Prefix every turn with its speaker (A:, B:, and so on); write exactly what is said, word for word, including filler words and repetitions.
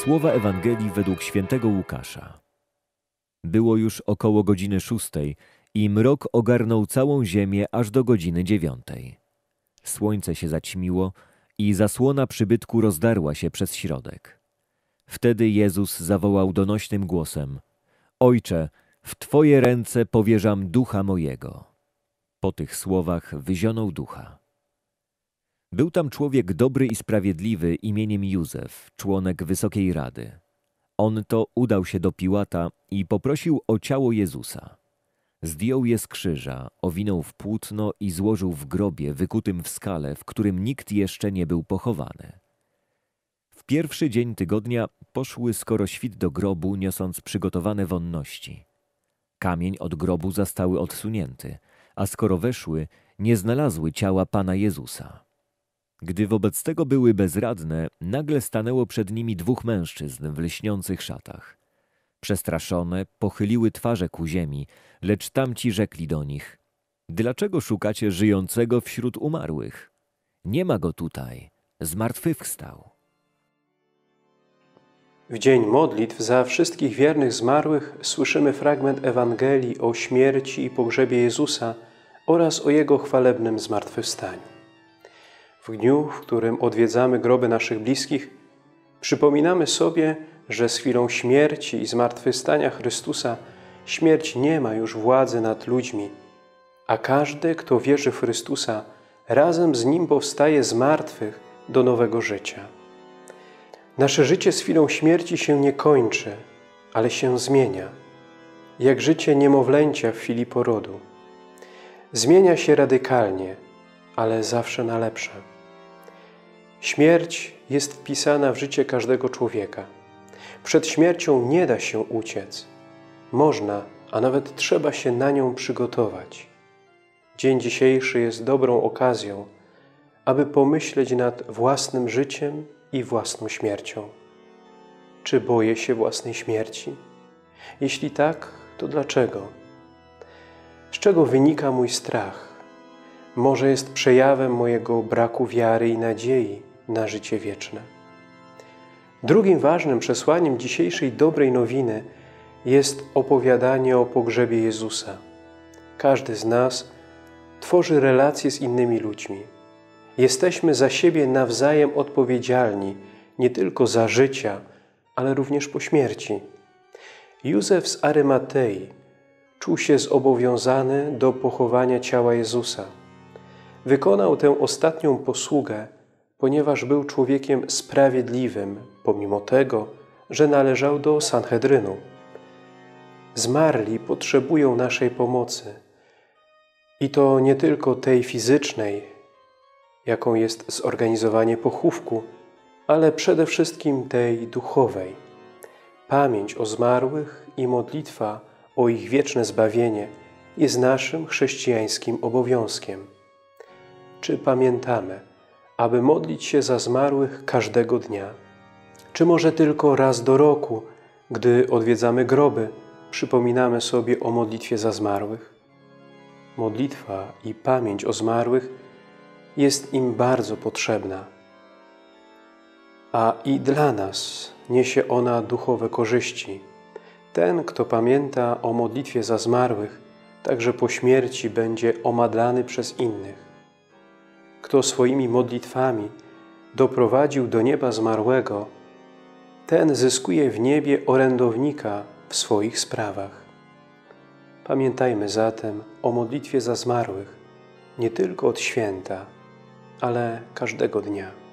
A: Słowa Ewangelii według świętego Łukasza. Było już około godziny szóstej i mrok ogarnął całą ziemię aż do godziny dziewiątej. Słońce się zaćmiło i zasłona przybytku rozdarła się przez środek. Wtedy Jezus zawołał donośnym głosem: Ojcze, w Twoje ręce powierzam ducha mojego. Po tych słowach wyzionął ducha. Był tam człowiek dobry i sprawiedliwy imieniem Józef, członek Wysokiej Rady. On to udał się do Piłata i poprosił o ciało Jezusa. Zdjął je z krzyża, owinął w płótno i złożył w grobie wykutym w skale, w którym nikt jeszcze nie był pochowany. W pierwszy dzień tygodnia poszły skoro świt do grobu, niosąc przygotowane wonności. Kamień od grobu zastały odsunięty, a skoro weszły, nie znalazły ciała Pana Jezusa. Gdy wobec tego były bezradne, nagle stanęło przed nimi dwóch mężczyzn w lśniących szatach. Przestraszone, pochyliły twarze ku ziemi, lecz tamci rzekli do nich: Dlaczego szukacie żyjącego wśród umarłych? Nie ma go tutaj, zmartwychwstał.
B: W dzień modlitw za wszystkich wiernych zmarłych słyszymy fragment Ewangelii o śmierci i pogrzebie Jezusa oraz o Jego chwalebnym zmartwychwstaniu. W dniu, w którym odwiedzamy groby naszych bliskich, przypominamy sobie, że z chwilą śmierci i zmartwychwstania Chrystusa śmierć nie ma już władzy nad ludźmi, a każdy, kto wierzy w Chrystusa, razem z Nim powstaje z martwych do nowego życia. Nasze życie z chwilą śmierci się nie kończy, ale się zmienia, jak życie niemowlęcia w chwili porodu. Zmienia się radykalnie, ale zawsze na lepsze. Śmierć jest wpisana w życie każdego człowieka. Przed śmiercią nie da się uciec. Można, a nawet trzeba się na nią przygotować. Dzień dzisiejszy jest dobrą okazją, aby pomyśleć nad własnym życiem i własną śmiercią. Czy boję się własnej śmierci? Jeśli tak, to dlaczego? Z czego wynika mój strach? Może jest przejawem mojego braku wiary i nadziei na życie wieczne. Drugim ważnym przesłaniem dzisiejszej dobrej nowiny jest opowiadanie o pogrzebie Jezusa. Każdy z nas tworzy relacje z innymi ludźmi. Jesteśmy za siebie nawzajem odpowiedzialni, nie tylko za życia, ale również po śmierci. Józef z Arymatei czuł się zobowiązany do pochowania ciała Jezusa. Wykonał tę ostatnią posługę, ponieważ był człowiekiem sprawiedliwym, pomimo tego, że należał do Sanhedrynu. Zmarli potrzebują naszej pomocy. I to nie tylko tej fizycznej, jaką jest zorganizowanie pochówku, ale przede wszystkim tej duchowej. Pamięć o zmarłych i modlitwa o ich wieczne zbawienie jest naszym chrześcijańskim obowiązkiem. Czy pamiętamy, aby modlić się za zmarłych każdego dnia? Czy może tylko raz do roku, gdy odwiedzamy groby, przypominamy sobie o modlitwie za zmarłych? Modlitwa i pamięć o zmarłych jest im bardzo potrzebna, a i dla nas niesie ona duchowe korzyści. Ten, kto pamięta o modlitwie za zmarłych, także po śmierci będzie omadlany przez innych. Kto swoimi modlitwami doprowadził do nieba zmarłego, ten zyskuje w niebie orędownika w swoich sprawach. Pamiętajmy zatem o modlitwie za zmarłych nie tylko od święta, ale każdego dnia.